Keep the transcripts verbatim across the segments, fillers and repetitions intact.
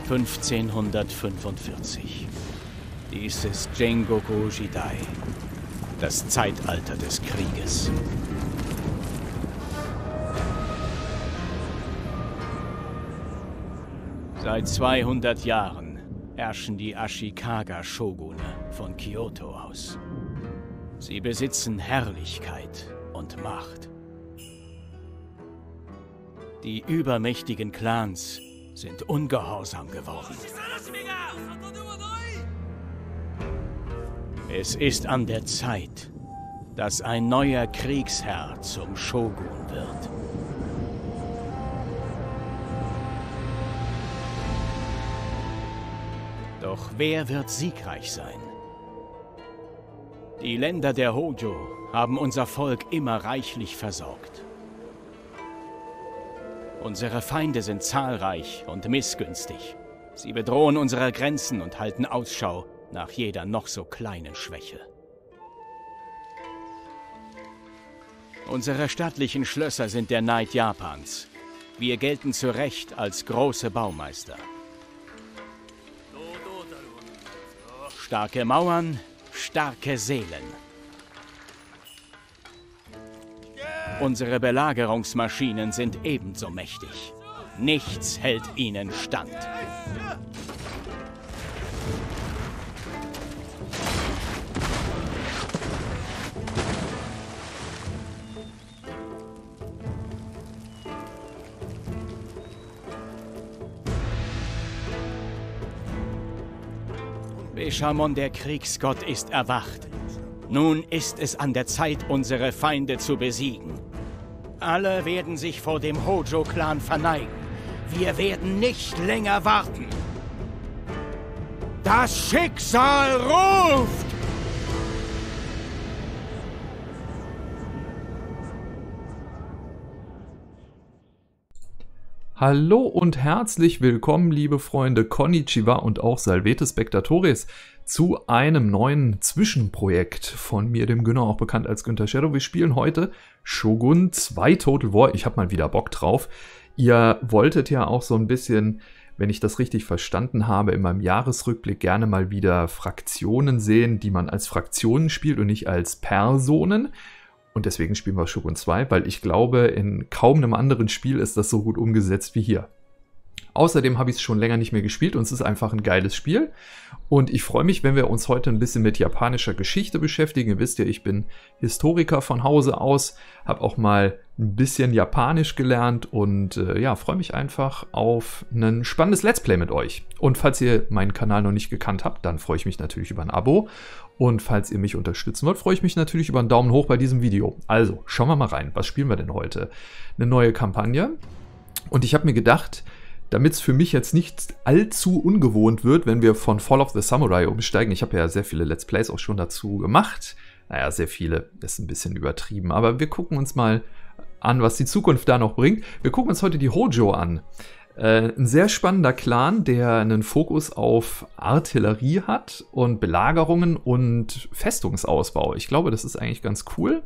fünfzehnhundertfünfundvierzig. Dies ist Gengoku Jidai, das Zeitalter des Krieges. Seit zweihundert Jahren herrschen die Ashikaga-Shogune von Kyoto aus. Sie besitzen Herrlichkeit und Macht. Die übermächtigen Clans sind ungehorsam geworden. Es ist an der Zeit, dass ein neuer Kriegsherr zum Shogun wird. Doch wer wird siegreich sein? Die Länder der Hojo haben unser Volk immer reichlich versorgt. Unsere Feinde sind zahlreich und missgünstig. Sie bedrohen unsere Grenzen und halten Ausschau nach jeder noch so kleinen Schwäche. Unsere stattlichen Schlösser sind der Neid Japans. Wir gelten zu Recht als große Baumeister. Starke Mauern, starke Seelen. Unsere Belagerungsmaschinen sind ebenso mächtig. Nichts hält ihnen stand. Bishamon, der Kriegsgott, ist erwacht. Nun ist es an der Zeit, unsere Feinde zu besiegen. Alle werden sich vor dem Hojo-Clan verneigen. Wir werden nicht länger warten. Das Schicksal ruft! Hallo und herzlich willkommen, liebe Freunde, Konnichiwa und auch Salvete Spectatores, zu einem neuen Zwischenprojekt von mir, dem Günner, auch bekannt als Günther Shadow. Wir spielen heute Shogun zwei Total War. Ich habe mal wieder Bock drauf. Ihr wolltet ja auch so ein bisschen, wenn ich das richtig verstanden habe, in meinem Jahresrückblick gerne mal wieder Fraktionen sehen, die man als Fraktionen spielt und nicht als Personen. Und deswegen spielen wir Shogun zwei, weil ich glaube, in kaum einem anderen Spiel ist das so gut umgesetzt wie hier. Außerdem habe ich es schon länger nicht mehr gespielt und es ist einfach ein geiles Spiel. Und ich freue mich, wenn wir uns heute ein bisschen mit japanischer Geschichte beschäftigen. Ihr wisst ja, ich bin Historiker von Hause aus, habe auch mal ein bisschen Japanisch gelernt und äh, ja, freue mich einfach auf ein spannendes Let's Play mit euch. Und falls ihr meinen Kanal noch nicht gekannt habt, dann freue ich mich natürlich über ein Abo. Und falls ihr mich unterstützen wollt, freue ich mich natürlich über einen Daumen hoch bei diesem Video. Also, schauen wir mal rein. Was spielen wir denn heute? Eine neue Kampagne. Und ich habe mir gedacht, damit es für mich jetzt nicht allzu ungewohnt wird, wenn wir von Fall of the Samurai umsteigen. Ich habe ja sehr viele Let's Plays auch schon dazu gemacht. Naja, sehr viele, das ist ein bisschen übertrieben. Aber wir gucken uns mal an, was die Zukunft da noch bringt. Wir gucken uns heute die Hojo an. Äh, ein sehr spannender Clan, der einen Fokus auf Artillerie hat und Belagerungen und Festungsausbau. Ich glaube, das ist eigentlich ganz cool.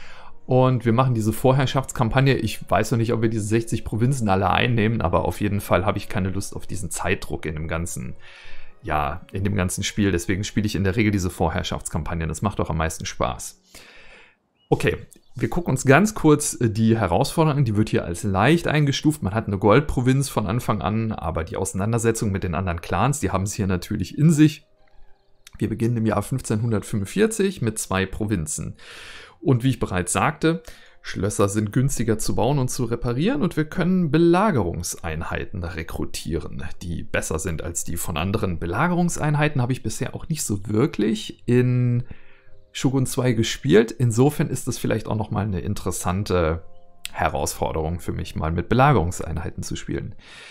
Und wir machen diese Vorherrschaftskampagne. Ich weiß noch nicht, ob wir diese sechzig Provinzen alle einnehmen, aber auf jeden Fall habe ich keine Lust auf diesen Zeitdruck in dem ganzen, ja, in dem ganzen Spiel. Deswegen spiele ich in der Regel diese Vorherrschaftskampagnen. Das macht doch am meisten Spaß. Okay, wir gucken uns ganz kurz die Herausforderung an. Die wird hier als leicht eingestuft. Man hat eine Goldprovinz von Anfang an, aber die Auseinandersetzung mit den anderen Clans, die haben es hier natürlich in sich. Wir beginnen im Jahr fünfzehnhundertfünfundvierzig mit zwei Provinzen. Und wie ich bereits sagte, Schlösser sind günstiger zu bauen und zu reparieren und wir können Belagerungseinheiten rekrutieren, die besser sind als die von anderen. Belagerungseinheiten habe ich bisher auch nicht so wirklich in Shogun zwei gespielt. Insofern ist es vielleicht auch nochmal eine interessante Herausforderung für mich, mal mit Belagerungseinheiten zu spielen.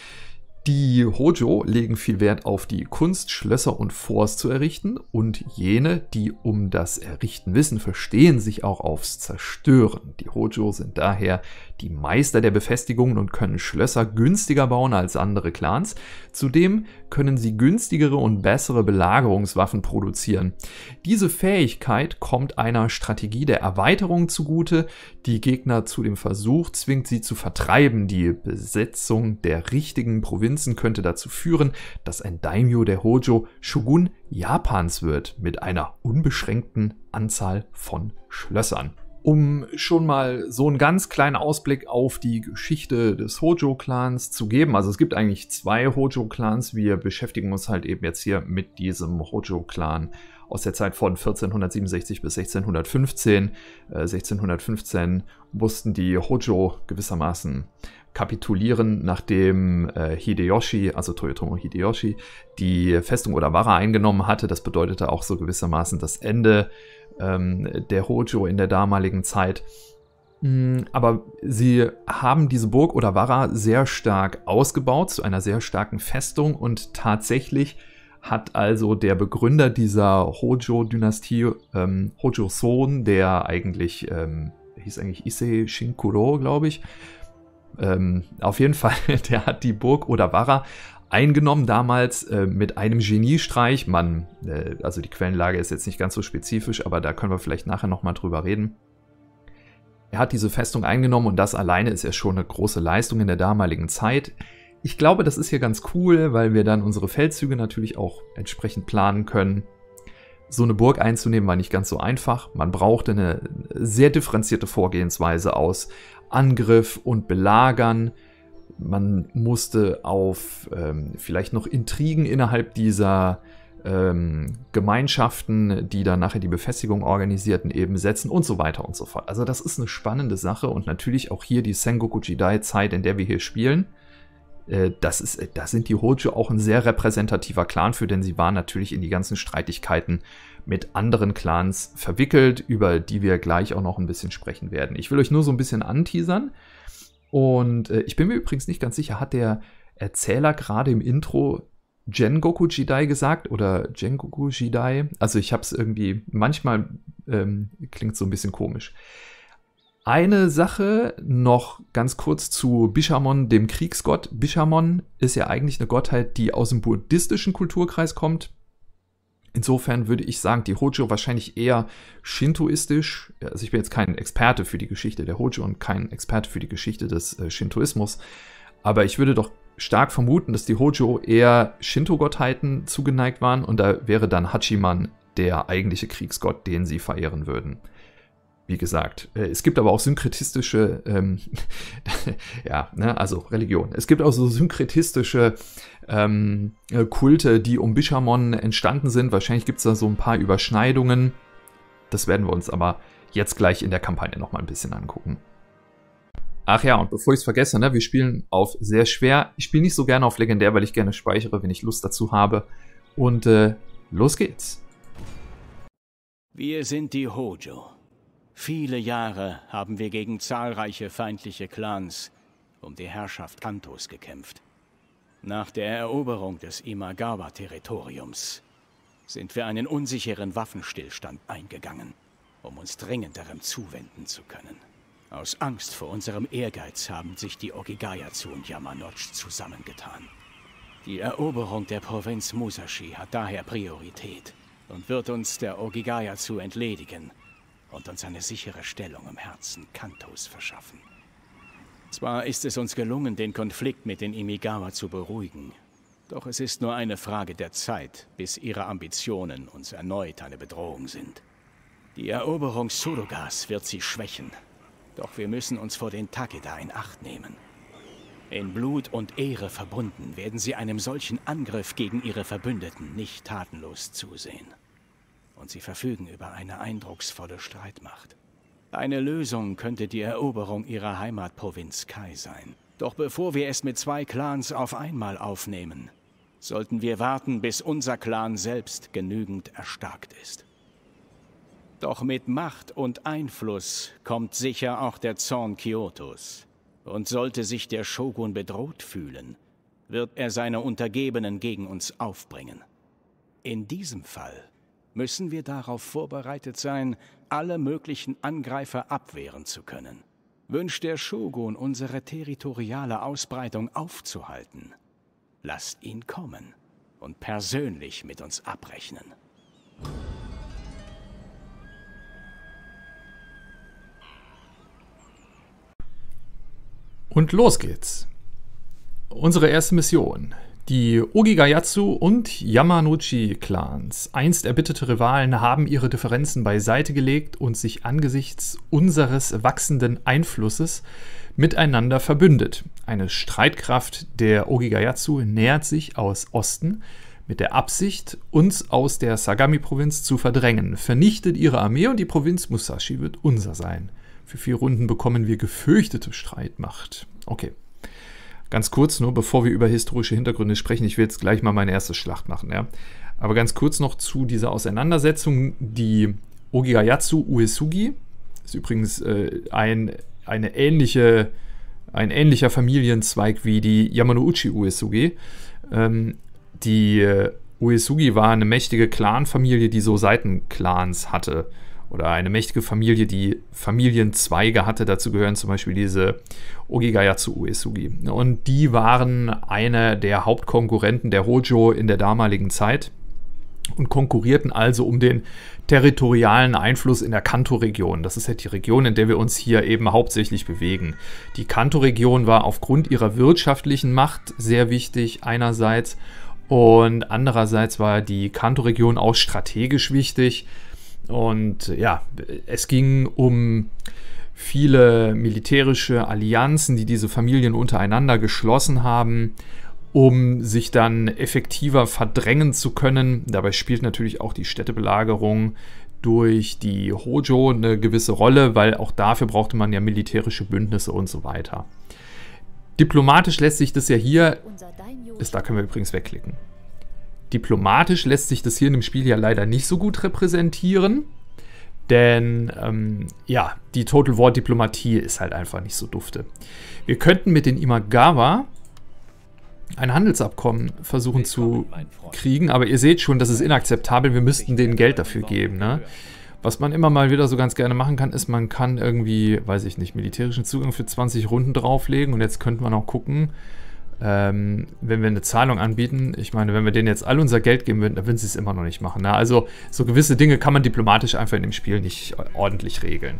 Die Hojo legen viel Wert auf die Kunst, Schlösser und Forts zu errichten und jene, die um das Errichten wissen, verstehen sich auch aufs Zerstören. Die Hojo sind daher die Meister der Befestigungen und können Schlösser günstiger bauen als andere Clans. Zudem können sie günstigere und bessere Belagerungswaffen produzieren. Diese Fähigkeit kommt einer Strategie der Erweiterung zugute, die Gegner zu dem Versuch zwingt, sie zu vertreiben. Die Besetzung der richtigen Provinz Provinzen könnte dazu führen, dass ein Daimyo der Hojo Shogun Japans wird, mit einer unbeschränkten Anzahl von Schlössern. Um schon mal so einen ganz kleinen Ausblick auf die Geschichte des Hojo-Clans zu geben, also es gibt eigentlich zwei Hojo-Clans, wir beschäftigen uns halt eben jetzt hier mit diesem Hojo-Clan aus der Zeit von vierzehnhundertsiebenundsechzig bis sechzehnhundertfünfzehn. Äh, sechzehnhundertfünfzehn mussten die Hojo gewissermaßen kapitulieren, nachdem äh, Hideyoshi, also Toyotomo Hideyoshi, die Festung Odawara eingenommen hatte. Das bedeutete auch so gewissermaßen das Ende ähm, der Hojo in der damaligen Zeit. Aber sie haben diese Burg Odawara sehr stark ausgebaut, zu einer sehr starken Festung, und tatsächlich hat also der Begründer dieser Hojo-Dynastie, ähm, Hojo-Son, der eigentlich, ähm, hieß eigentlich Issei Shinkuro, glaube ich, ähm, auf jeden Fall, der hat die Burg Odawara eingenommen, damals äh, mit einem Geniestreich. Man, äh, also die Quellenlage ist jetzt nicht ganz so spezifisch, aber da können wir vielleicht nachher nochmal drüber reden. Er hat diese Festung eingenommen und das alleine ist ja schon eine große Leistung in der damaligen Zeit. Ich glaube, das ist hier ganz cool, weil wir dann unsere Feldzüge natürlich auch entsprechend planen können. So eine Burg einzunehmen war nicht ganz so einfach. Man brauchte eine sehr differenzierte Vorgehensweise aus Angriff und Belagern. Man musste auf ähm, vielleicht noch Intrigen innerhalb dieser ähm, Gemeinschaften, die dann nachher die Befestigung organisierten, eben setzen und so weiter und so fort. Also das ist eine spannende Sache und natürlich auch hier die Sengoku Jidai-Zeit, in der wir hier spielen. Das ist, da sind die Hojo auch ein sehr repräsentativer Clan für, denn sie waren natürlich in die ganzen Streitigkeiten mit anderen Clans verwickelt, über die wir gleich auch noch ein bisschen sprechen werden. Ich will euch nur so ein bisschen anteasern und äh, ich bin mir übrigens nicht ganz sicher, hat der Erzähler gerade im Intro Gengoku Jidai gesagt oder Gengoku Jidai? Also ich habe es irgendwie, manchmal ähm, klingt so ein bisschen komisch. Eine Sache noch ganz kurz zu Bishamon, dem Kriegsgott. Bishamon ist ja eigentlich eine Gottheit, die aus dem buddhistischen Kulturkreis kommt. Insofern würde ich sagen, die Hojo wahrscheinlich eher shintoistisch. Also ich bin jetzt kein Experte für die Geschichte der Hojo und kein Experte für die Geschichte des äh, Shintoismus. Aber ich würde doch stark vermuten, dass die Hojo eher Shinto-Gottheiten zugeneigt waren. Und da wäre dann Hachiman der eigentliche Kriegsgott, den sie verehren würden. Wie gesagt, es gibt aber auch synkretistische, ähm, ja, ne, also Religion. Es gibt auch so synkretistische ähm, Kulte, die um Bishamon entstanden sind. Wahrscheinlich gibt es da so ein paar Überschneidungen. Das werden wir uns aber jetzt gleich in der Kampagne nochmal ein bisschen angucken. Ach ja, und bevor ich es vergesse, ne, wir spielen auf sehr schwer. Ich spiele nicht so gerne auf legendär, weil ich gerne speichere, wenn ich Lust dazu habe. Und äh, los geht's. Wir sind die Hojo. Viele Jahre haben wir gegen zahlreiche feindliche Clans um die Herrschaft Kantos gekämpft. Nach der Eroberung des Imagawa-Territoriums sind wir einen unsicheren Waffenstillstand eingegangen, um uns dringenderem zuwenden zu können. Aus Angst vor unserem Ehrgeiz haben sich die Okigayazu und Yamanouchi zusammengetan. Die Eroberung der Provinz Musashi hat daher Priorität und wird uns der Okigayazu entledigen und uns eine sichere Stellung im Herzen Kantos verschaffen. Zwar ist es uns gelungen, den Konflikt mit den Imagawa zu beruhigen, doch es ist nur eine Frage der Zeit, bis ihre Ambitionen uns erneut eine Bedrohung sind. Die Eroberung Surugas wird sie schwächen, doch wir müssen uns vor den Takeda in Acht nehmen. In Blut und Ehre verbunden werden sie einem solchen Angriff gegen ihre Verbündeten nicht tatenlos zusehen. Und sie verfügen über eine eindrucksvolle Streitmacht. Eine Lösung könnte die Eroberung ihrer Heimatprovinz Kai sein. Doch bevor wir es mit zwei Clans auf einmal aufnehmen, sollten wir warten, bis unser Clan selbst genügend erstarkt ist. Doch mit Macht und Einfluss kommt sicher auch der Zorn Kyotos. Und sollte sich der Shogun bedroht fühlen, wird er seine Untergebenen gegen uns aufbringen. In diesem Fall müssen wir darauf vorbereitet sein, alle möglichen Angreifer abwehren zu können. Wünscht der Shogun, unsere territoriale Ausbreitung aufzuhalten, lasst ihn kommen und persönlich mit uns abrechnen. Und los geht's. Unsere erste Mission. Die Ogigayatsu und Yamanouchi-Clans, einst erbitterte Rivalen, haben ihre Differenzen beiseite gelegt und sich angesichts unseres wachsenden Einflusses miteinander verbündet. Eine Streitkraft der Ogigayatsu nähert sich aus Osten mit der Absicht, uns aus der Sagami-Provinz zu verdrängen. Vernichtet ihre Armee und die Provinz Musashi wird unser sein. Für vier Runden bekommen wir gefürchtete Streitmacht. Okay. Ganz kurz, nur bevor wir über historische Hintergründe sprechen, ich will jetzt gleich mal meine erste Schlacht machen, ja. Aber ganz kurz noch zu dieser Auseinandersetzung. Die Ogigayatsu Uesugi ist übrigens äh, ein, eine ähnliche, ein ähnlicher Familienzweig wie die Yamanouchi Uesugi. Ähm, die äh, Uesugi war eine mächtige Clanfamilie, die so Seitenclans hatte. Oder eine mächtige Familie, die Familienzweige hatte. Dazu gehören zum Beispiel diese Ogigayatsu Uesugi. Und die waren einer der Hauptkonkurrenten der Hojo in der damaligen Zeit und konkurrierten also um den territorialen Einfluss in der Kanto-Region. Das ist ja die Region, in der wir uns hier eben hauptsächlich bewegen. Die Kanto-Region war aufgrund ihrer wirtschaftlichen Macht sehr wichtig einerseits und andererseits war die Kanto-Region auch strategisch wichtig. Und ja, es ging um viele militärische Allianzen, die diese Familien untereinander geschlossen haben, um sich dann effektiver verdrängen zu können. Dabei spielt natürlich auch die Städtebelagerung durch die Hojo eine gewisse Rolle, weil auch dafür brauchte man ja militärische Bündnisse und so weiter. Diplomatisch lässt sich das ja hier, ist, da können wir übrigens wegklicken. Diplomatisch lässt sich das hier in dem Spiel ja leider nicht so gut repräsentieren, denn ähm, ja, die Total War Diplomatie ist halt einfach nicht so dufte. Wir könnten mit den Imagawa ein Handelsabkommen versuchen zu kriegen, aber ihr seht schon, das ist inakzeptabel, wir müssten denen Geld dafür geben, ne? Was man immer mal wieder so ganz gerne machen kann, ist, man kann irgendwie, weiß ich nicht, militärischen Zugang für zwanzig Runden drauflegen und jetzt könnte man auch gucken, Ähm, wenn wir eine Zahlung anbieten, ich meine, wenn wir denen jetzt all unser Geld geben würden, dann würden sie es immer noch nicht machen. Ne? Also so gewisse Dinge kann man diplomatisch einfach in dem Spiel nicht ordentlich regeln.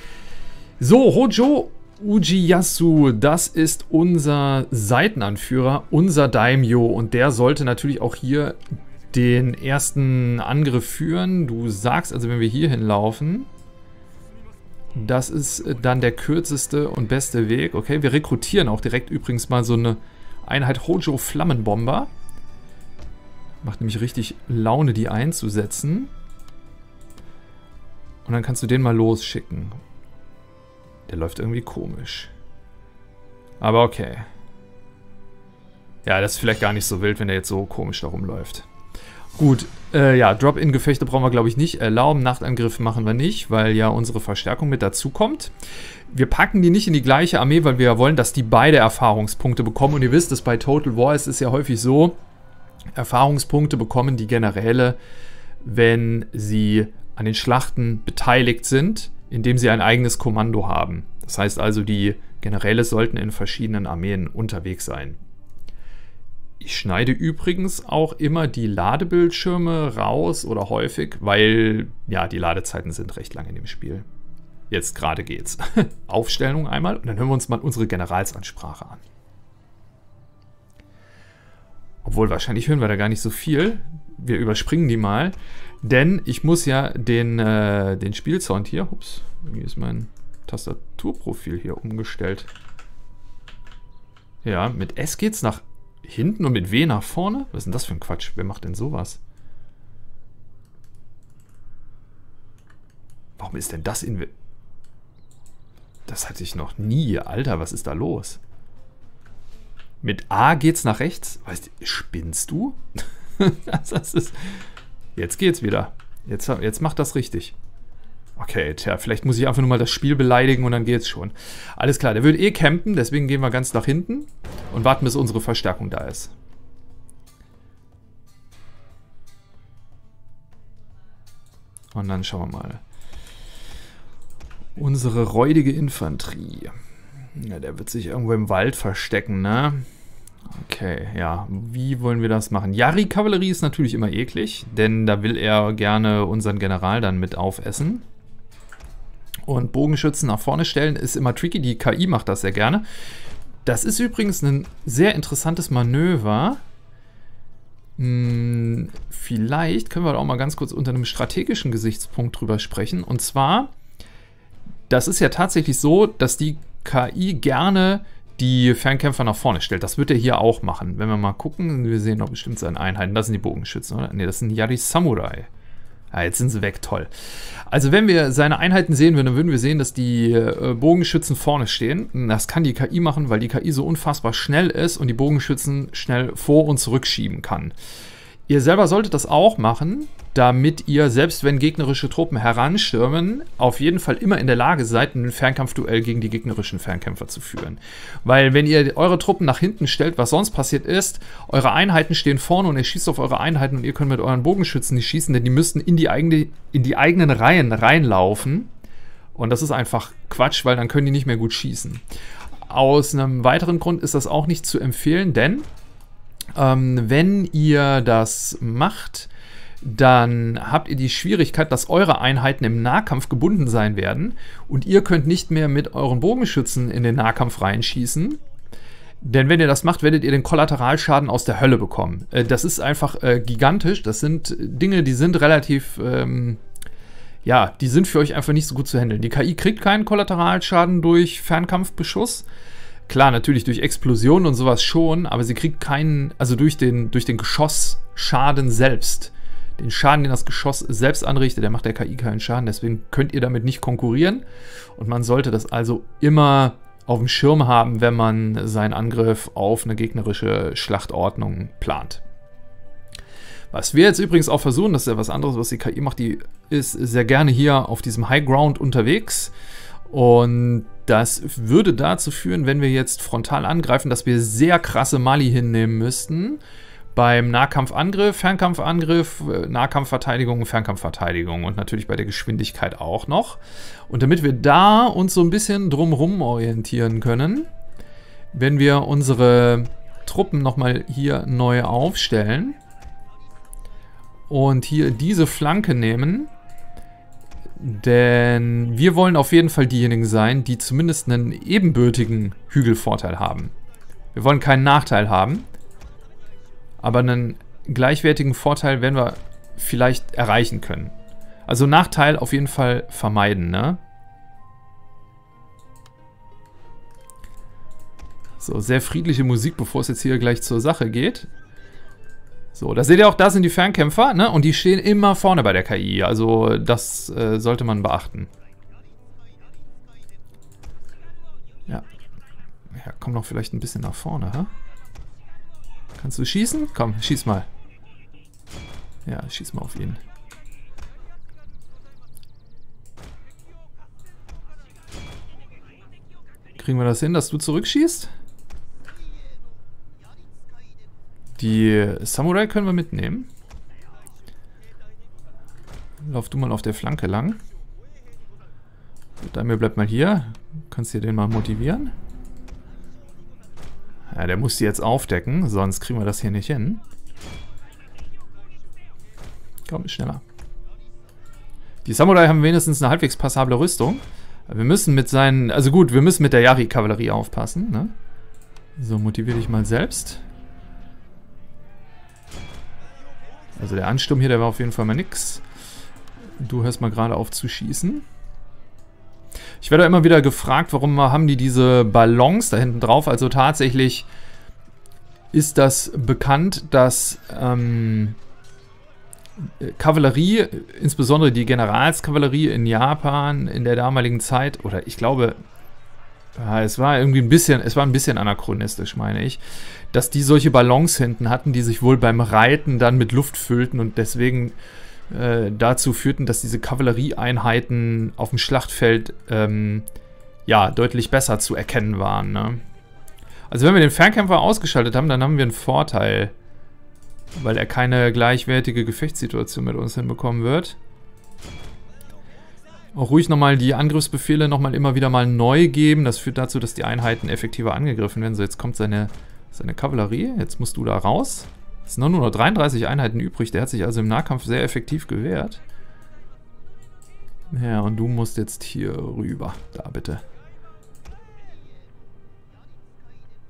So, Hojo Ujiyasu, das ist unser Seitenanführer, unser Daimyo und der sollte natürlich auch hier den ersten Angriff führen. Du sagst also, wenn wir hier hinlaufen, das ist dann der kürzeste und beste Weg. Okay, wir rekrutieren auch direkt übrigens mal so eine Einheit Hojo Flammenbomber. Macht nämlich richtig Laune, die einzusetzen. Und dann kannst du den mal losschicken. Der läuft irgendwie komisch. Aber okay. Ja, das ist vielleicht gar nicht so wild, wenn der jetzt so komisch da rumläuft. Gut, äh, ja, Drop-in-Gefechte brauchen wir, glaube ich, nicht erlauben. Nachtangriff machen wir nicht, weil ja unsere Verstärkung mit dazu kommt. Wir packen die nicht in die gleiche Armee, weil wir ja wollen, dass die beide Erfahrungspunkte bekommen. Und ihr wisst, dass bei Total War ist es ja häufig so, Erfahrungspunkte bekommen die Generäle, wenn sie an den Schlachten beteiligt sind, indem sie ein eigenes Kommando haben. Das heißt also, die Generäle sollten in verschiedenen Armeen unterwegs sein. Ich schneide übrigens auch immer die Ladebildschirme raus oder häufig, weil ja, die Ladezeiten sind recht lang in dem Spiel. Jetzt gerade geht's. Aufstellung einmal und dann hören wir uns mal unsere Generalsansprache an. Obwohl, wahrscheinlich hören wir da gar nicht so viel. Wir überspringen die mal, denn ich muss ja den, äh, den Spielsound hier, ups, wie ist mein Tastaturprofil hier umgestellt? Ja, mit S geht's nach hinten und mit W nach vorne? Was ist denn das für ein Quatsch? Wer macht denn sowas? Warum ist denn das in... Das hatte ich noch nie. Alter, was ist da los? Mit A geht's nach rechts? Weißt du, spinnst du? das ist... Jetzt geht's wieder. Jetzt, jetzt macht das richtig. Okay, tja, vielleicht muss ich einfach nur mal das Spiel beleidigen und dann geht's schon. Alles klar, der wird eh campen, deswegen gehen wir ganz nach hinten und warten, bis unsere Verstärkung da ist. Und dann schauen wir mal. Unsere räudige Infanterie. Ja, der wird sich irgendwo im Wald verstecken, ne? Okay, ja. Wie wollen wir das machen? Yari-Kavallerie ist natürlich immer eklig, denn da will er gerne unseren General dann mit aufessen. Und Bogenschützen nach vorne stellen ist immer tricky. Die K I macht das sehr gerne. Das ist übrigens ein sehr interessantes Manöver. Hm, vielleicht können wir da auch mal ganz kurz unter einem strategischen Gesichtspunkt drüber sprechen. Und zwar, das ist ja tatsächlich so, dass die K I gerne die Fernkämpfer nach vorne stellt. Das wird er hier auch machen. Wenn wir mal gucken, wir sehen doch bestimmt seine Einheiten. Das sind die Bogenschützen, oder? Ne, das sind Yari Samurai. Ah, jetzt sind sie weg, toll. Also wenn wir seine Einheiten sehen würden, dann würden wir sehen, dass die äh, Bogenschützen vorne stehen. Das kann die K I machen, weil die K I so unfassbar schnell ist und die Bogenschützen schnell vor- und zurückschieben kann. Ihr selber solltet das auch machen, damit ihr, selbst wenn gegnerische Truppen heranstürmen, auf jeden Fall immer in der Lage seid, ein Fernkampfduell gegen die gegnerischen Fernkämpfer zu führen. Weil wenn ihr eure Truppen nach hinten stellt, was sonst passiert ist, eure Einheiten stehen vorne und ihr schießt auf eure Einheiten und ihr könnt mit euren Bogenschützen nicht schießen, denn die müssten in die, eigene, in die eigenen Reihen reinlaufen. Und das ist einfach Quatsch, weil dann können die nicht mehr gut schießen. Aus einem weiteren Grund ist das auch nicht zu empfehlen, denn ähm, wenn ihr das macht, dann habt ihr die Schwierigkeit, dass eure Einheiten im Nahkampf gebunden sein werden und ihr könnt nicht mehr mit euren Bogenschützen in den Nahkampf reinschießen. Denn wenn ihr das macht, werdet ihr den Kollateralschaden aus der Hölle bekommen. Äh, das ist einfach äh, gigantisch. Das sind Dinge, die sind relativ, ähm, ja, die sind für euch einfach nicht so gut zu handeln. Die K I kriegt keinen Kollateralschaden durch Fernkampfbeschuss. Klar, natürlich durch Explosionen und sowas schon, aber sie kriegt keinen, also durch den, durch den Geschossschaden selbst. Den Schaden, den das Geschoss selbst anrichtet, der macht der K I keinen Schaden, deswegen könnt ihr damit nicht konkurrieren. Und man sollte das also immer auf dem Schirm haben, wenn man seinen Angriff auf eine gegnerische Schlachtordnung plant. Was wir jetzt übrigens auch versuchen, das ist ja was anderes, was die K I macht, die ist sehr gerne hier auf diesem High Ground unterwegs. Und das würde dazu führen, wenn wir jetzt frontal angreifen, dass wir sehr krasse Mali hinnehmen müssten. Beim Nahkampfangriff, Fernkampfangriff, Nahkampfverteidigung, Fernkampfverteidigung und natürlich bei der Geschwindigkeit auch noch. Und damit wir da uns so ein bisschen drumherum orientieren können, wenn wir unsere Truppen nochmal hier neu aufstellen und hier diese Flanke nehmen, denn wir wollen auf jeden Fall diejenigen sein, die zumindest einen ebenbürtigen Hügelvorteil haben. Wir wollen keinen Nachteil haben, aber einen gleichwertigen Vorteil werden wir vielleicht erreichen können. Also Nachteil auf jeden Fall vermeiden, ne? So, sehr friedliche Musik, bevor es jetzt hier gleich zur Sache geht. So, da seht ihr auch, da sind die Fernkämpfer, ne? Und die stehen immer vorne bei der K I. Also das äh, sollte man beachten. Ja. Ja, komm noch vielleicht ein bisschen nach vorne, ha? Kannst du schießen? Komm, schieß mal. Ja, schieß mal auf ihn. Kriegen wir das hin, dass du zurückschießt? Die Samurai können wir mitnehmen. Lauf du mal auf der Flanke lang. Daimir bleibt mal hier. Kannst du den mal motivieren? Ja, der muss die jetzt aufdecken, sonst kriegen wir das hier nicht hin. Komm, schneller. Die Samurai haben wenigstens eine halbwegs passable Rüstung. Wir müssen mit seinen... Also gut, wir müssen mit der Yari-Kavallerie aufpassen, ne? So, motivier dich mal selbst. Also der Ansturm hier, der war auf jeden Fall mal nix. Du hörst mal gerade auf zu schießen. Ich werde immer wieder gefragt, warum haben die diese Ballons da hinten drauf? Also tatsächlich ist das bekannt, dass ähm, Kavallerie, insbesondere die Generalskavallerie in Japan in der damaligen Zeit, oder ich glaube, ja, es war irgendwie ein bisschen, es war ein bisschen anachronistisch, meine ich, dass die solche Ballons hinten hatten, die sich wohl beim Reiten dann mit Luft füllten und deswegen äh, dazu führten, dass diese Kavallerieeinheiten auf dem Schlachtfeld ähm, ja, deutlich besser zu erkennen waren. Ne? Also wenn wir den Fernkämpfer ausgeschaltet haben, dann haben wir einen Vorteil, weil er keine gleichwertige Gefechtssituation mit uns hinbekommen wird. Auch ruhig nochmal die Angriffsbefehle nochmal immer wieder mal neu geben. Das führt dazu, dass die Einheiten effektiver angegriffen werden. So, jetzt kommt seine, seine Kavallerie. Jetzt musst du da raus. Es sind nur noch dreiunddreißig Einheiten übrig. Der hat sich also im Nahkampf sehr effektiv gewehrt. Ja, und du musst jetzt hier rüber. Da, bitte.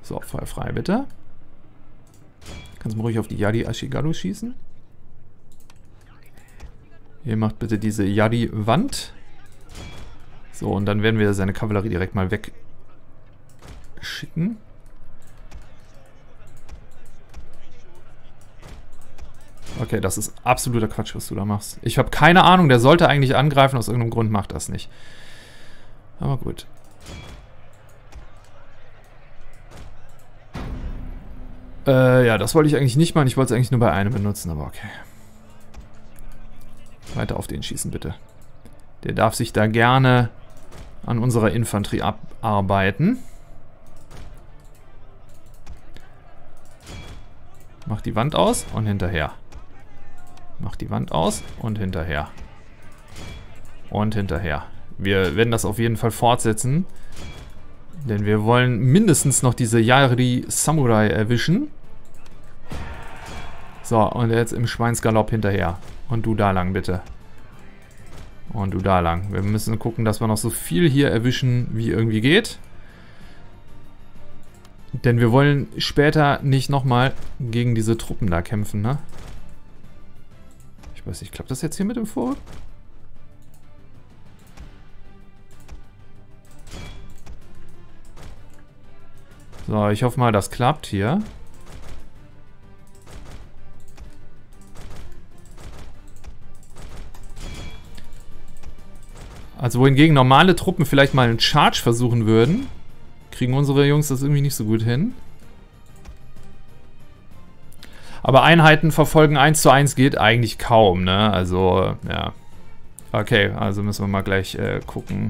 So, Feuer frei, bitte. Kannst du mal ruhig auf die Yari Ashigaru schießen? Ihr macht bitte diese Yari-Wand. So, und dann werden wir seine Kavallerie direkt mal wegschicken. Okay, das ist absoluter Quatsch, was du da machst. Ich habe keine Ahnung, der sollte eigentlich angreifen, aus irgendeinem Grund macht das nicht. Aber gut. Äh, ja, das wollte ich eigentlich nicht machen. Ich wollte es eigentlich nur bei einem benutzen, aber okay. Weiter auf den schießen, bitte. Der darf sich da gerne an unserer Infanterie abarbeiten. Mach die Wand aus und hinterher. Mach die Wand aus und hinterher. Und hinterher. Wir werden das auf jeden Fall fortsetzen. Denn wir wollen mindestens noch diese Yari Samurai erwischen. So, und jetzt im Schweinsgalopp hinterher. Und du da lang, bitte. Und du da lang. Wir müssen gucken, dass wir noch so viel hier erwischen, wie irgendwie geht. Denn wir wollen später nicht nochmal gegen diese Truppen da kämpfen, ne? Ich weiß nicht, klappt das jetzt hier mit dem Vorrück? So, ich hoffe mal, das klappt hier. Also wohingegen normale Truppen vielleicht mal einen Charge versuchen würden, kriegen unsere Jungs das irgendwie nicht so gut hin. Aber Einheiten verfolgen eins zu eins geht eigentlich kaum, ne? Also, ja. Okay, also müssen wir mal gleich äh, gucken.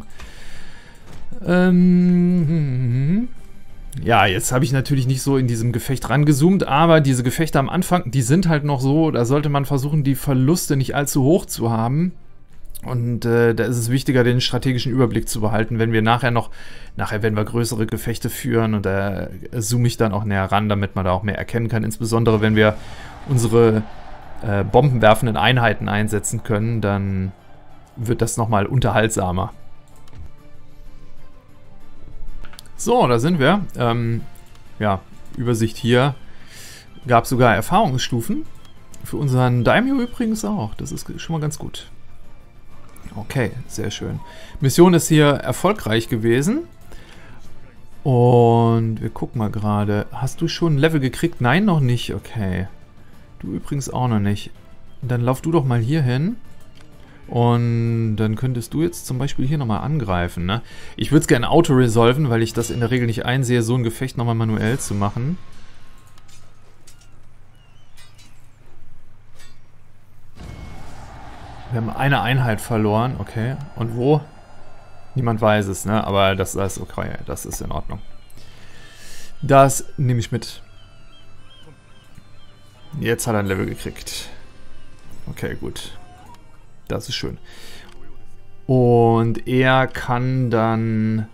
Ähm... Ja, jetzt habe ich natürlich nicht so in diesem Gefecht rangezoomt, aber diese Gefechte am Anfang, die sind halt noch so, da sollte man versuchen, die Verluste nicht allzu hoch zu haben. Und äh, da ist es wichtiger, den strategischen Überblick zu behalten, wenn wir nachher noch, nachher werden wir größere Gefechte führen und da äh, zoome ich dann auch näher ran, damit man da auch mehr erkennen kann. Insbesondere, wenn wir unsere äh, bombenwerfenden Einheiten einsetzen können, dann wird das nochmal unterhaltsamer. So, da sind wir. Ähm, ja, Übersicht hier. Gab sogar Erfahrungsstufen. Für unseren Daimyo übrigens auch. Das ist schon mal ganz gut. Okay, sehr schön. Mission ist hier erfolgreich gewesen. Und wir gucken mal gerade. Hast du schon ein Level gekriegt? Nein, noch nicht. Okay. Du übrigens auch noch nicht. Dann lauf du doch mal hier hin. Und dann könntest du jetzt zum Beispiel hier nochmal angreifen, ne? Ich würde es gerne auto-resolven, weil ich das in der Regel nicht einsehe, so ein Gefecht nochmal manuell zu machen. Wir haben eine Einheit verloren, okay. Und wo? Niemand weiß es, ne? Aber das ist okay, das ist in Ordnung. Das nehme ich mit. Jetzt hat er ein Level gekriegt. Okay, gut. Das ist schön. Und er kann dann,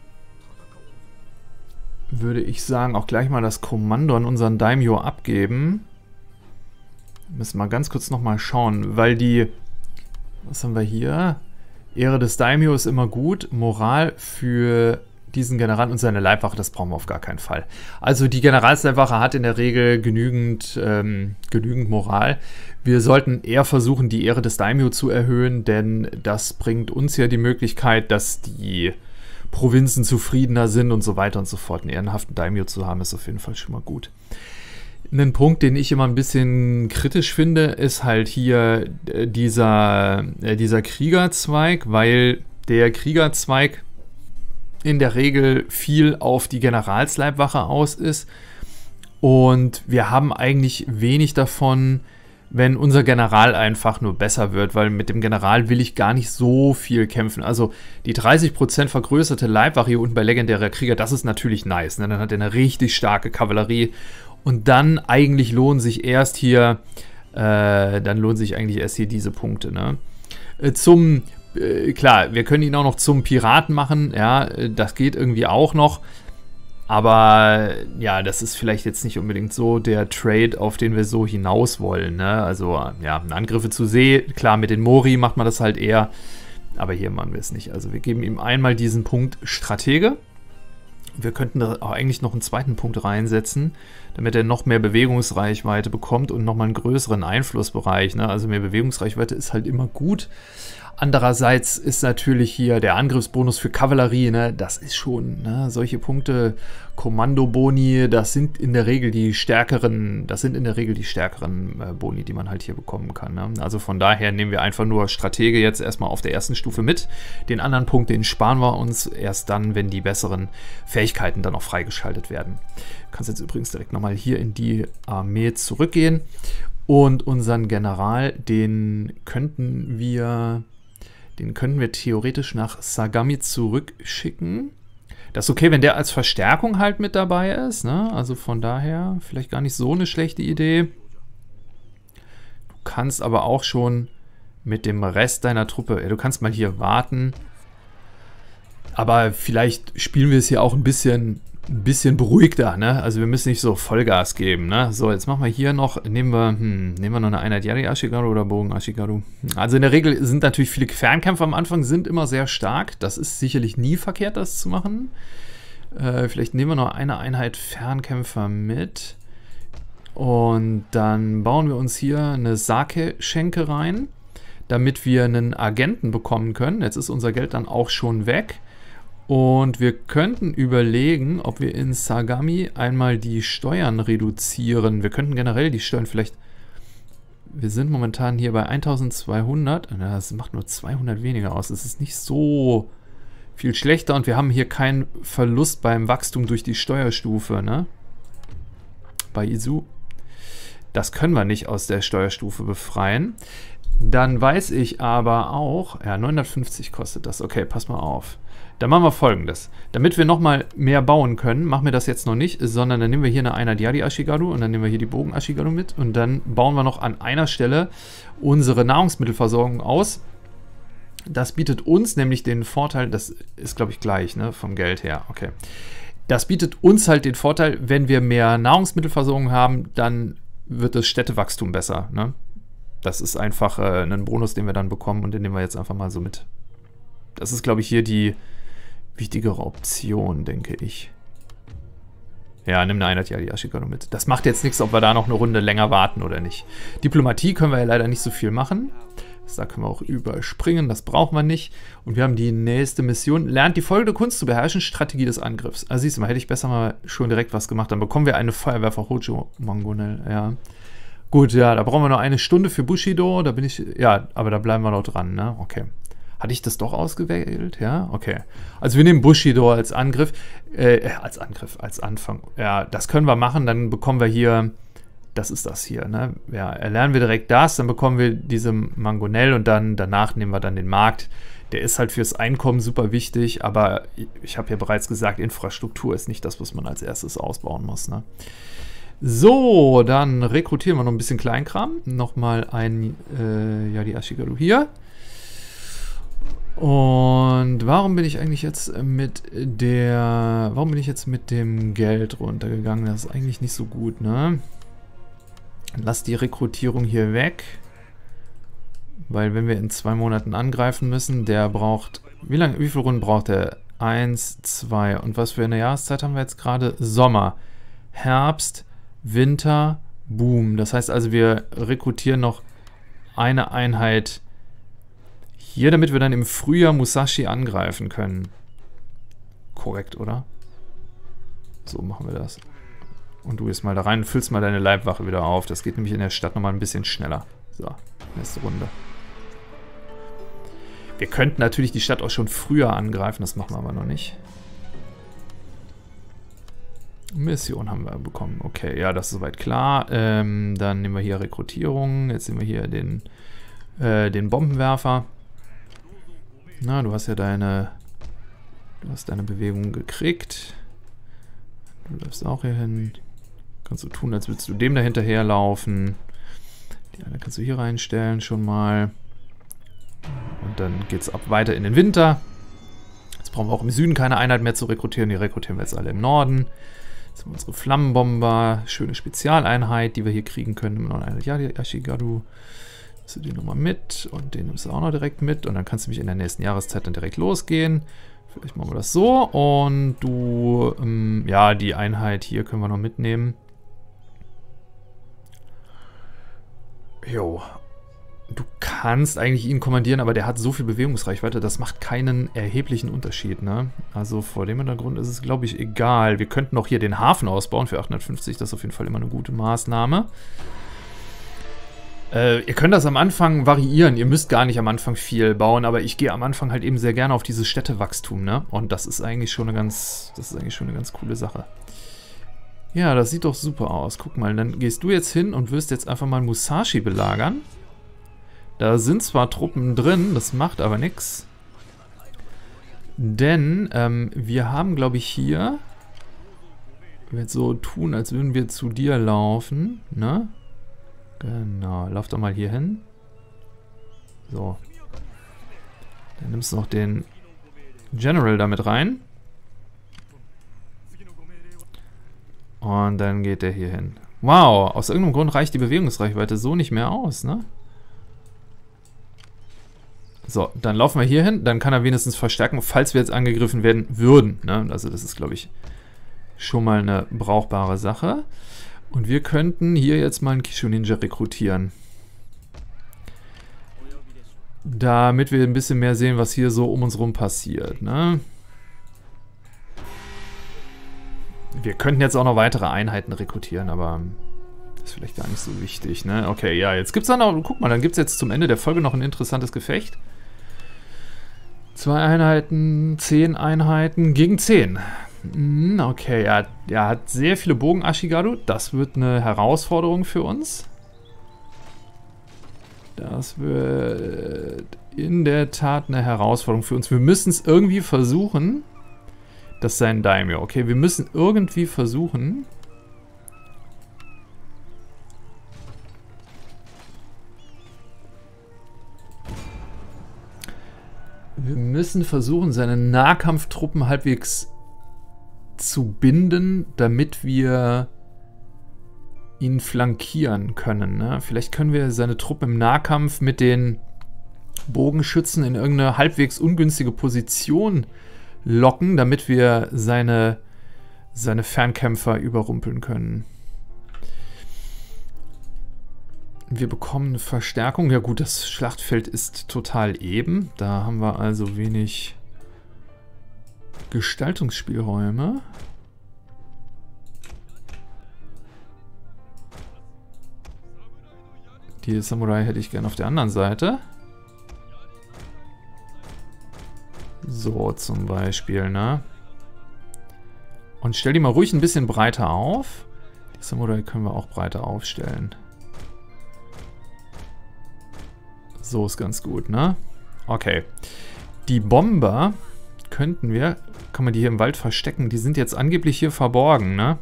würde ich sagen, auch gleich mal das Kommando an unseren Daimyo abgeben. Müssen wir mal ganz kurz nochmal schauen, weil die, was haben wir hier? Ehre des Daimyo ist immer gut. Moral für diesen General und seine Leibwache, das brauchen wir auf gar keinen Fall. Also die Generalsleibwache hat in der Regel genügend, ähm, genügend Moral. Wir sollten eher versuchen, die Ehre des Daimyo zu erhöhen, denn das bringt uns ja die Möglichkeit, dass die Provinzen zufriedener sind und so weiter und so fort. Einen ehrenhaften Daimyo zu haben, ist auf jeden Fall schon mal gut. Ein Punkt, den ich immer ein bisschen kritisch finde, ist halt hier dieser, äh, dieser Kriegerzweig, weil der Kriegerzweig in der Regel viel auf die Generalsleibwache aus ist und wir haben eigentlich wenig davon, wenn unser General einfach nur besser wird, weil mit dem General will ich gar nicht so viel kämpfen. Also die dreißig Prozent vergrößerte Leibwache hier unten bei legendärer Krieger, das ist natürlich nice, ne? Dann hat er eine richtig starke Kavallerie und dann eigentlich lohnen sich erst hier, äh, dann lohnen sich eigentlich erst hier diese Punkte, ne? Äh, zum Äh, klar, wir können ihn auch noch zum Piraten machen, ja, das geht irgendwie auch noch, aber ja, das ist vielleicht jetzt nicht unbedingt so der Trade, auf den wir so hinaus wollen, ne? Also, ja, Angriffe zu See, klar, mit den Mori macht man das halt eher, aber hier machen wir es nicht. Also wir geben ihm einmal diesen Punkt Stratege Wir könnten da auch eigentlich noch einen zweiten Punkt reinsetzen, damit er noch mehr Bewegungsreichweite bekommt und nochmal einen größeren Einflussbereich. Ne? Also mehr Bewegungsreichweite ist halt immer gut. Andererseits ist natürlich hier der Angriffsbonus für Kavallerie, ne? Das ist schon, ne? Solche Punkte, Kommandoboni, das sind in der Regel die stärkeren, das sind in der Regel die stärkeren äh, Boni, die man halt hier bekommen kann. Ne? Also von daher nehmen wir einfach nur Stratege jetzt erstmal auf der ersten Stufe mit. Den anderen Punkt, den sparen wir uns erst dann, wenn die besseren Fähigkeiten dann auch freigeschaltet werden. Du kannst jetzt übrigens direkt nochmal hier in die Armee zurückgehen und unseren General, den könnten wir... Den können wir theoretisch nach Sagami zurückschicken. Das ist okay, wenn der als Verstärkung halt mit dabei ist. Ne? Also von daher vielleicht gar nicht so eine schlechte Idee. Du kannst aber auch schon mit dem Rest deiner Truppe, du kannst mal hier warten. Aber vielleicht spielen wir es hier auch ein bisschen, ein bisschen beruhigter. Ne? Also wir müssen nicht so Vollgas geben. Ne? So, jetzt machen wir hier noch, nehmen wir, hm, nehmen wir noch eine Einheit Yari Ashigaru oder Bogen Ashigaru. Also in der Regel sind natürlich viele Fernkämpfer am Anfang sind immer sehr stark. Das ist sicherlich nie verkehrt, das zu machen. Äh, vielleicht nehmen wir noch eine Einheit Fernkämpfer mit. Und dann bauen wir uns hier eine Sake-Schenke rein, damit wir einen Agenten bekommen können. Jetzt ist unser Geld dann auch schon weg. Und wir könnten überlegen, ob wir in Sagami einmal die Steuern reduzieren. Wir könnten generell die Steuern vielleicht... Wir sind momentan hier bei eintausendzweihundert. Das macht nur zweihundert weniger aus. Das ist nicht so viel schlechter. Und wir haben hier keinen Verlust beim Wachstum durch die Steuerstufe, ne? Bei Izu. Das können wir nicht aus der Steuerstufe befreien. Dann weiß ich aber auch... Ja, neunhundertfünfzig kostet das. Okay, pass mal auf. Dann machen wir Folgendes. Damit wir nochmal mehr bauen können, machen wir das jetzt noch nicht, sondern dann nehmen wir hier eine Einheit Yari Ashigaru und dann nehmen wir hier die Bogen Ashigaru mit und dann bauen wir noch an einer Stelle unsere Nahrungsmittelversorgung aus. Das bietet uns nämlich den Vorteil, das ist glaube ich gleich, ne, vom Geld her, okay. Das bietet uns halt den Vorteil, wenn wir mehr Nahrungsmittelversorgung haben, dann wird das Städtewachstum besser, ne? Das ist einfach äh, ein Bonus, den wir dann bekommen und den nehmen wir jetzt einfach mal so mit. Das ist glaube ich hier die wichtigere Option, denke ich. Ja, nimm eine Einheit Yari Ashigaru mit. Das macht jetzt nichts, ob wir da noch eine Runde länger warten oder nicht. Diplomatie können wir ja leider nicht so viel machen. Das, da können wir auch überspringen, das brauchen wir nicht. Und wir haben die nächste Mission. Lernt die folgende Kunst zu beherrschen, Strategie des Angriffs. Also siehst du mal, hätte ich besser mal schon direkt was gemacht. Dann bekommen wir eine Feuerwerfer Hojo Mangonel. Ja. Gut, ja, da brauchen wir noch eine Stunde für Bushido. Da bin ich, ja, aber da bleiben wir noch dran, ne? Okay. Hatte ich das doch ausgewählt? Ja, okay. Also wir nehmen Bushido als Angriff, äh, als Angriff, als Anfang. Ja, das können wir machen, dann bekommen wir hier, das ist das hier, ne? Ja, erlernen wir direkt das, dann bekommen wir diese Mangonel und dann danach nehmen wir dann den Markt. Der ist halt fürs Einkommen super wichtig, aber ich habe ja bereits gesagt, Infrastruktur ist nicht das, was man als erstes ausbauen muss, ne? So, dann rekrutieren wir noch ein bisschen Kleinkram. Nochmal ein, äh, ja, die Ashigaru hier. Und warum bin ich eigentlich jetzt mit der, warum bin ich jetzt mit dem Geld runtergegangen? Das ist eigentlich nicht so gut, ne? Lass die Rekrutierung hier weg. Weil wenn wir in zwei Monaten angreifen müssen, der braucht, wie lange, wie viele Runden braucht der? Eins, zwei. Und was für eine Jahreszeit haben wir jetzt gerade? Sommer, Herbst, Winter, Boom. Das heißt also, wir rekrutieren noch eine Einheit hier, damit wir dann im Frühjahr Musashi angreifen können. Korrekt, oder? So machen wir das. Und du gehst mal da rein und füllst mal deine Leibwache wieder auf. Das geht nämlich in der Stadt nochmal ein bisschen schneller. So, nächste Runde. Wir könnten natürlich die Stadt auch schon früher angreifen, das machen wir aber noch nicht. Mission haben wir bekommen. Okay, ja, das ist soweit klar. Ähm, dann nehmen wir hier Rekrutierung. Jetzt nehmen wir hier den, äh, den Bombenwerfer. Na, du hast ja deine, du hast deine Bewegung gekriegt. Du läufst auch hier hin. Kannst du tun, als würdest du dem da hinterherlaufen. Die eine kannst du hier reinstellen schon mal. Und dann geht es ab weiter in den Winter. Jetzt brauchen wir auch im Süden keine Einheit mehr zu rekrutieren. Die rekrutieren wir jetzt alle im Norden. Jetzt haben wir unsere Flammenbomber. Schöne Spezialeinheit, die wir hier kriegen können. Noch eine Yari Ashigaru. Du die nochmal mit und den nimmst du auch noch direkt mit und dann kannst du mich in der nächsten Jahreszeit dann direkt losgehen. Vielleicht machen wir das so. Und du, ähm, ja, die Einheit hier können wir noch mitnehmen. Jo. Du kannst eigentlich ihn kommandieren, aber der hat so viel Bewegungsreichweite, das macht keinen erheblichen Unterschied, ne? Also vor dem Hintergrund ist es, glaube ich, egal. Wir könnten auch hier den Hafen ausbauen für achthundertfünfzig, das ist auf jeden Fall immer eine gute Maßnahme. Äh, ihr könnt das am Anfang variieren, ihr müsst gar nicht am Anfang viel bauen, aber ich gehe am Anfang halt eben sehr gerne auf dieses Städtewachstum, ne? Und das ist eigentlich schon eine ganz, das ist eigentlich schon eine ganz coole Sache. Ja, das sieht doch super aus. Guck mal, dann gehst du jetzt hin und wirst jetzt einfach mal Musashi belagern. Da sind zwar Truppen drin, das macht aber nichts. Denn ähm, wir haben, glaube ich, hier... Ich werde so tun, als würden wir zu dir laufen, ne? Genau, lauf doch mal hier hin. So. Dann nimmst du noch den General damit rein. Und dann geht der hier hin. Wow, aus irgendeinem Grund reicht die Bewegungsreichweite so nicht mehr aus, ne? So, dann laufen wir hier hin, dann kann er wenigstens verstärken, falls wir jetzt angegriffen werden würden, ne? Also das ist, glaube ich, schon mal eine brauchbare Sache. Und wir könnten hier jetzt mal einen Kishu-Ninja rekrutieren. Damit wir ein bisschen mehr sehen, was hier so um uns rum passiert, ne? Wir könnten jetzt auch noch weitere Einheiten rekrutieren, aber das ist vielleicht gar nicht so wichtig, ne? Okay, ja, jetzt gibt es dann noch, guck mal, dann gibt es jetzt zum Ende der Folge noch ein interessantes Gefecht. Zwei Einheiten, zehn Einheiten gegen zehn. Okay, er, er hat sehr viele Bogen Ashigaru. Das wird eine Herausforderung für uns. Das wird in der Tat eine Herausforderung für uns. Wir müssen es irgendwie versuchen. Das ist sein Daimyo. Okay, wir müssen irgendwie versuchen... Wir müssen versuchen, seine Nahkampftruppen halbwegs zu binden, damit wir ihn flankieren können, ne? Vielleicht können wir seine Truppe im Nahkampf mit den Bogenschützen in irgendeine halbwegs ungünstige Position locken, damit wir seine, seine Fernkämpfer überrumpeln können. Wir bekommen eine Verstärkung. Ja gut, das Schlachtfeld ist total eben. Da haben wir also wenig Gestaltungsspielräume. Die Samurai hätte ich gerne auf der anderen Seite. So zum Beispiel, ne? Und stell die mal ruhig ein bisschen breiter auf. Die Samurai können wir auch breiter aufstellen. So ist ganz gut, ne? Okay. Die Bomber könnten wir... Kann man die hier im Wald verstecken? Die sind jetzt angeblich hier verborgen, ne?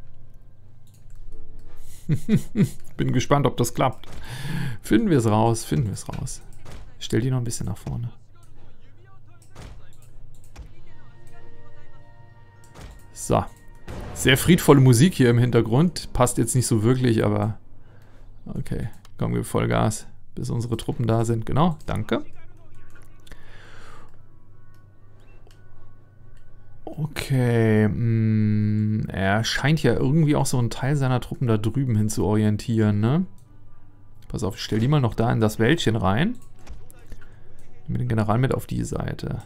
Bin gespannt, ob das klappt. Finden wir es raus, finden wir es raus. Stell die noch ein bisschen nach vorne. So. Sehr friedvolle Musik hier im Hintergrund. Passt jetzt nicht so wirklich, aber... Okay, kommen wir Vollgas. Bis unsere Truppen da sind. Genau, danke. Okay, mh, er scheint ja irgendwie auch so einen Teil seiner Truppen da drüben hin zu orientieren, ne? Pass auf, ich stell die mal noch da in das Wäldchen rein. Nimm den General mit auf die Seite.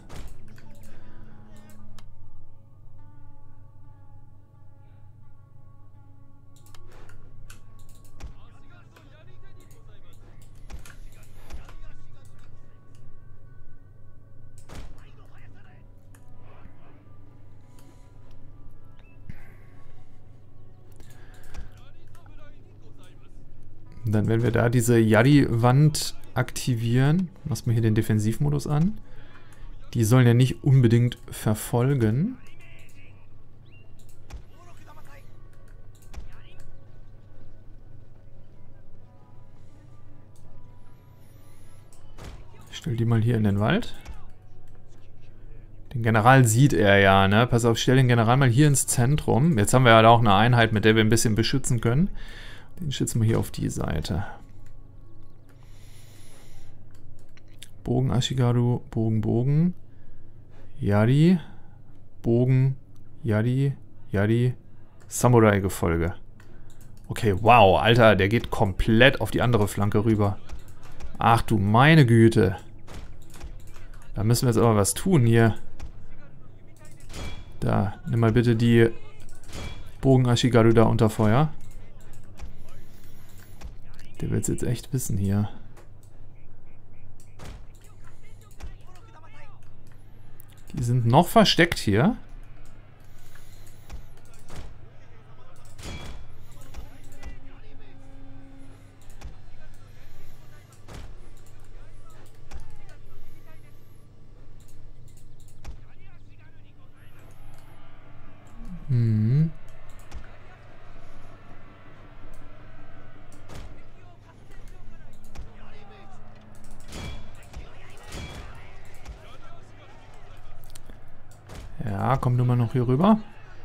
Dann werden wir da diese Yari-Wand aktivieren. Lass mal hier den Defensivmodus an. Die sollen ja nicht unbedingt verfolgen. Ich stell die mal hier in den Wald. Den General sieht er ja, ne? Pass auf, stell den General mal hier ins Zentrum. Jetzt haben wir ja auch eine Einheit, mit der wir ein bisschen beschützen können. Den schützen wir hier auf die Seite. Bogen Ashigaru, Bogen, Bogen. Yari. Bogen. Yari. Yari. Samurai-Gefolge. Okay, wow, Alter, der geht komplett auf die andere Flanke rüber. Ach du meine Güte. Da müssen wir jetzt aber was tun hier. Da, nimm mal bitte die Bogen Ashigaru da unter Feuer. Der will es jetzt echt wissen hier. Die sind noch versteckt hier. Hm. Ja, komm du mal noch hier rüber.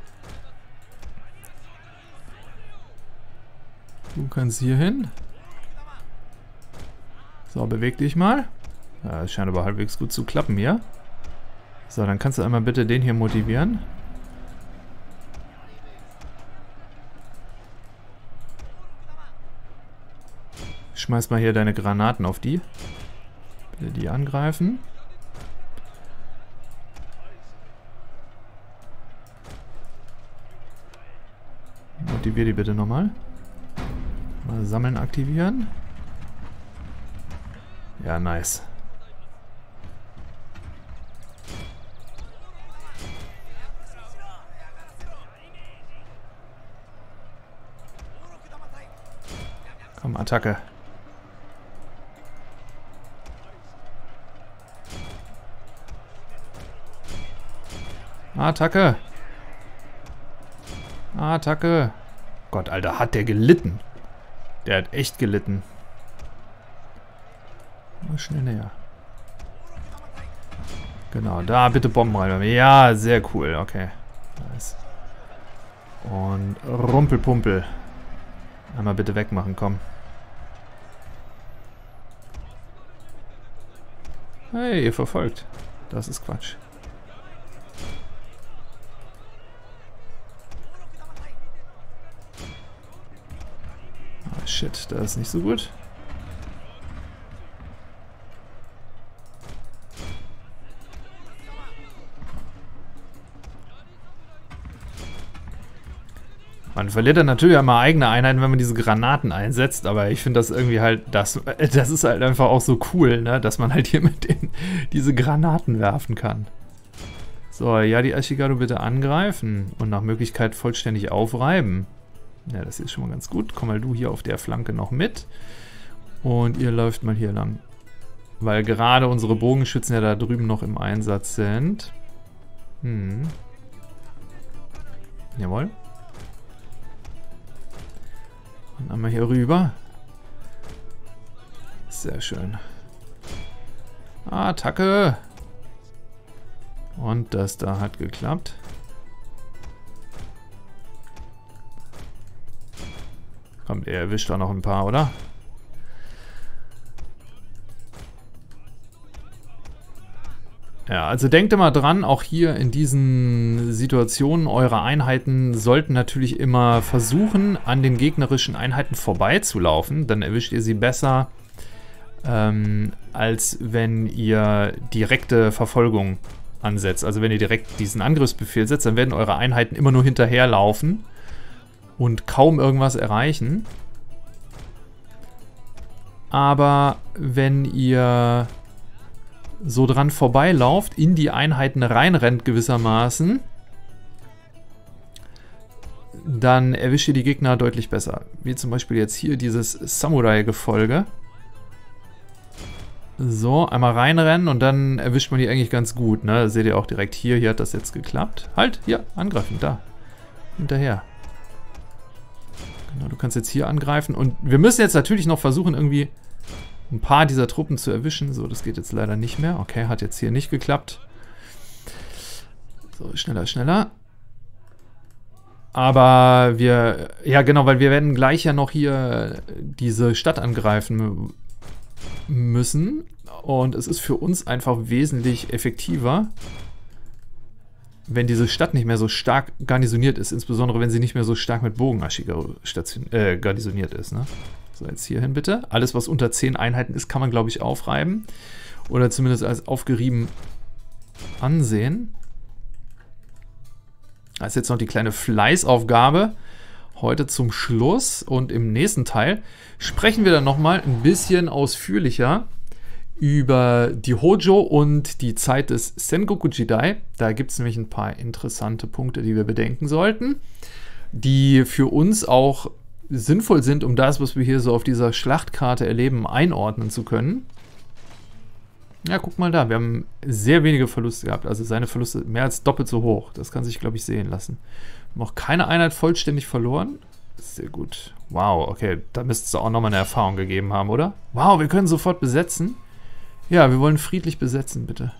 Du kannst hier hin. So, beweg dich mal. Ja, es scheint aber halbwegs gut zu klappen hier. So, dann kannst du einmal bitte den hier motivieren. Schmeiß mal hier deine Granaten auf die. Bitte die angreifen. Motivier die bitte nochmal. Mal sammeln aktivieren. Ja, nice. Komm, Attacke. Attacke. Attacke. Gott, Alter, hat der gelitten. Der hat echt gelitten. Mal schnell näher. Genau, da bitte Bomben rein. Ja, sehr cool. Okay. Nice. Und Rumpelpumpel. Einmal bitte wegmachen, komm. Hey, ihr verfolgt. Das ist Quatsch. Ah, shit, das ist nicht so gut. Man verliert dann natürlich auch mal eigene Einheiten, wenn man diese Granaten einsetzt, aber ich finde das irgendwie halt, das, das ist halt einfach auch so cool, ne, dass man halt hier mit denen diese Granaten werfen kann. So, ja, die Ashigaru bitte angreifen und nach Möglichkeit vollständig aufreiben. Ja, das ist schon mal ganz gut. Komm mal du hier auf der Flanke noch mit und ihr läuft mal hier lang. Weil gerade unsere Bogenschützen ja da drüben noch im Einsatz sind. Hm. Jawohl. Und einmal hier rüber. Sehr schön. Attacke! Und das da hat geklappt. Kommt, er erwischt da noch ein paar, oder? Ja, also denkt immer dran, auch hier in diesen Situationen, eure Einheiten sollten natürlich immer versuchen, an den gegnerischen Einheiten vorbeizulaufen. Dann erwischt ihr sie besser, ähm, als wenn ihr direkte Verfolgung ansetzt. Also wenn ihr direkt diesen Angriffsbefehl setzt, dann werden eure Einheiten immer nur hinterherlaufen und kaum irgendwas erreichen. Aber wenn ihr so dran vorbeilauft, in die Einheiten reinrennt gewissermaßen, dann erwischt ihr die Gegner deutlich besser. Wie zum Beispiel jetzt hier dieses Samurai-Gefolge. So, einmal reinrennen und dann erwischt man die eigentlich ganz gut. Ne? Seht ihr auch direkt hier, hier hat das jetzt geklappt. Halt, hier, angreifen, da. Hinterher. Genau, du kannst jetzt hier angreifen. Und wir müssen jetzt natürlich noch versuchen, irgendwie ein paar dieser Truppen zu erwischen. So, das geht jetzt leider nicht mehr. Okay, hat jetzt hier nicht geklappt. So, schneller, schneller. Aber wir, ja genau, weil wir werden gleich ja noch hier diese Stadt angreifen müssen. Und es ist für uns einfach wesentlich effektiver, wenn diese Stadt nicht mehr so stark garnisoniert ist, insbesondere wenn sie nicht mehr so stark mit Bogenartillerie äh, garnisoniert ist. Ne? So, jetzt hier hin bitte. Alles, was unter zehn Einheiten ist, kann man, glaube ich, aufreiben. Oder zumindest als aufgerieben ansehen. Das ist jetzt noch die kleine Fleißaufgabe heute zum Schluss. Und im nächsten Teil sprechen wir dann nochmal ein bisschen ausführlicher über die Hojo und die Zeit des Sengoku Jidai. Da gibt es nämlich ein paar interessante Punkte, die wir bedenken sollten, die für uns auch sinnvoll sind, um das, was wir hier so auf dieser Schlachtkarte erleben, einordnen zu können. Ja, guck mal da, wir haben sehr wenige Verluste gehabt, also seine Verluste mehr als doppelt so hoch. Das kann sich, glaube ich, sehen lassen. Wir haben auch keine Einheit vollständig verloren. Sehr gut. Wow, okay, da müsste es auch nochmal eine Erfahrung gegeben haben, oder? Wow, wir können sofort besetzen. Ja, wir wollen friedlich besetzen, bitte.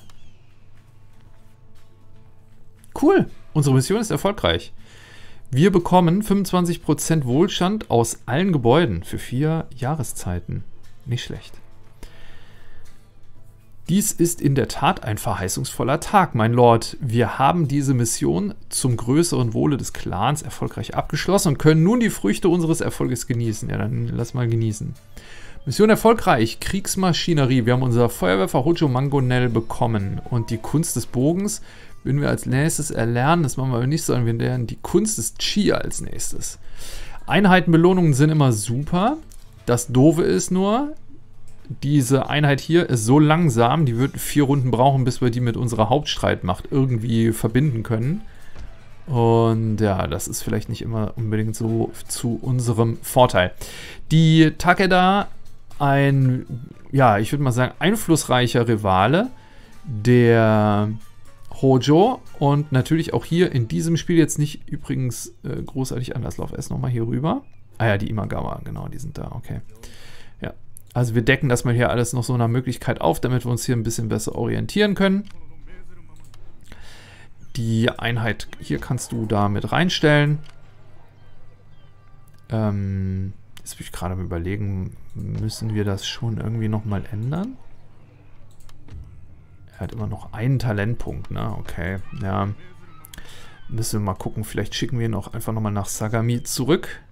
Cool, unsere Mission ist erfolgreich. Wir bekommen fünfundzwanzig Prozent Wohlstand aus allen Gebäuden für vier Jahreszeiten. Nicht schlecht. Dies ist in der Tat ein verheißungsvoller Tag, mein Lord. Wir haben diese Mission zum größeren Wohle des Clans erfolgreich abgeschlossen und können nun die Früchte unseres Erfolges genießen. Ja, dann lass mal genießen. Mission erfolgreich. Kriegsmaschinerie. Wir haben unser Feuerwerfer Hojo Mangonel bekommen. Und die Kunst des Bogens würden wir als nächstes erlernen. Das machen wir aber nicht, sondern wir lernen die Kunst des Chia als nächstes. Einheitenbelohnungen sind immer super. Das Doofe ist nur, diese Einheit hier ist so langsam, die wird vier Runden brauchen, bis wir die mit unserer Hauptstreitmacht irgendwie verbinden können. Und ja, das ist vielleicht nicht immer unbedingt so zu unserem Vorteil. Die Takeda, ein, ja, ich würde mal sagen, einflussreicher Rivale der Hojo und natürlich auch hier in diesem Spiel jetzt nicht übrigens äh, großartig anders. Lauf erst nochmal hier rüber. Ah ja, die Imagawa, genau, die sind da, okay. Ja, also wir decken das mal hier alles noch so nach Möglichkeit auf, damit wir uns hier ein bisschen besser orientieren können. Die Einheit hier kannst du da mit reinstellen. Ähm, jetzt bin ich gerade am Überlegen, müssen wir das schon irgendwie nochmal ändern? Er hat immer noch einen Talentpunkt, ne? Okay, ja. Müssen wir mal gucken, vielleicht schicken wir ihn auch einfach nochmal nach Sagami zurück.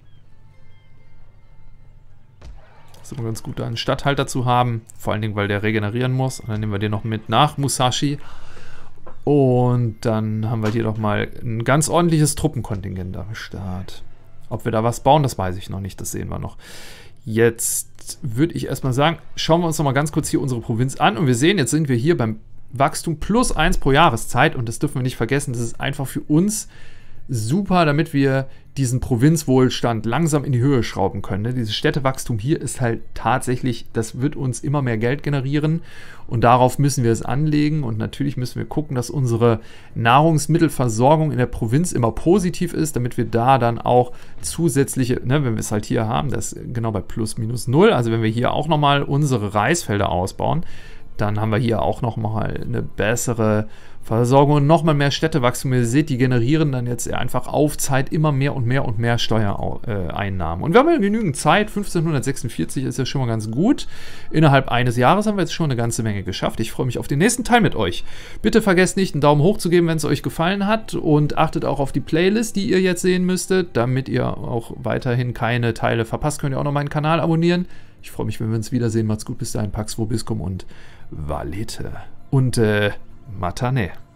Das ist immer ganz gut, da einen Statthalter zu haben. Vor allen Dingen, weil der regenerieren muss. Und dann nehmen wir den noch mit nach Musashi. Und dann haben wir hier doch mal ein ganz ordentliches Truppenkontingent am Start. Ob wir da was bauen, das weiß ich noch nicht. Das sehen wir noch. Jetzt würde ich erstmal sagen, schauen wir uns noch mal ganz kurz hier unsere Provinz an. Und wir sehen, jetzt sind wir hier beim Wachstum plus eins pro Jahreszeit. Und das dürfen wir nicht vergessen. Das ist einfach für uns super, damit wir diesen Provinzwohlstand langsam in die Höhe schrauben können. Ne? Dieses Städtewachstum hier ist halt tatsächlich, das wird uns immer mehr Geld generieren und darauf müssen wir es anlegen und natürlich müssen wir gucken, dass unsere Nahrungsmittelversorgung in der Provinz immer positiv ist, damit wir da dann auch zusätzliche, ne, wenn wir es halt hier haben, das ist genau bei plus minus null, also wenn wir hier auch nochmal unsere Reisfelder ausbauen, dann haben wir hier auch nochmal eine bessere Versorgung und nochmal mehr Städtewachstum. Ihr seht, die generieren dann jetzt einfach auf Zeit immer mehr und mehr und mehr Steuereinnahmen. Und wir haben ja genügend Zeit. fünfzehnhundertsechsundvierzig ist ja schon mal ganz gut. Innerhalb eines Jahres haben wir jetzt schon eine ganze Menge geschafft. Ich freue mich auf den nächsten Teil mit euch. Bitte vergesst nicht, einen Daumen hoch zu geben, wenn es euch gefallen hat. Und achtet auch auf die Playlist, die ihr jetzt sehen müsstet. Damit ihr auch weiterhin keine Teile verpasst, könnt ihr auch noch meinen Kanal abonnieren. Ich freue mich, wenn wir uns wiedersehen. Macht's gut, bis dahin. Pax Vobiscum und Valete. Und, äh, Matane.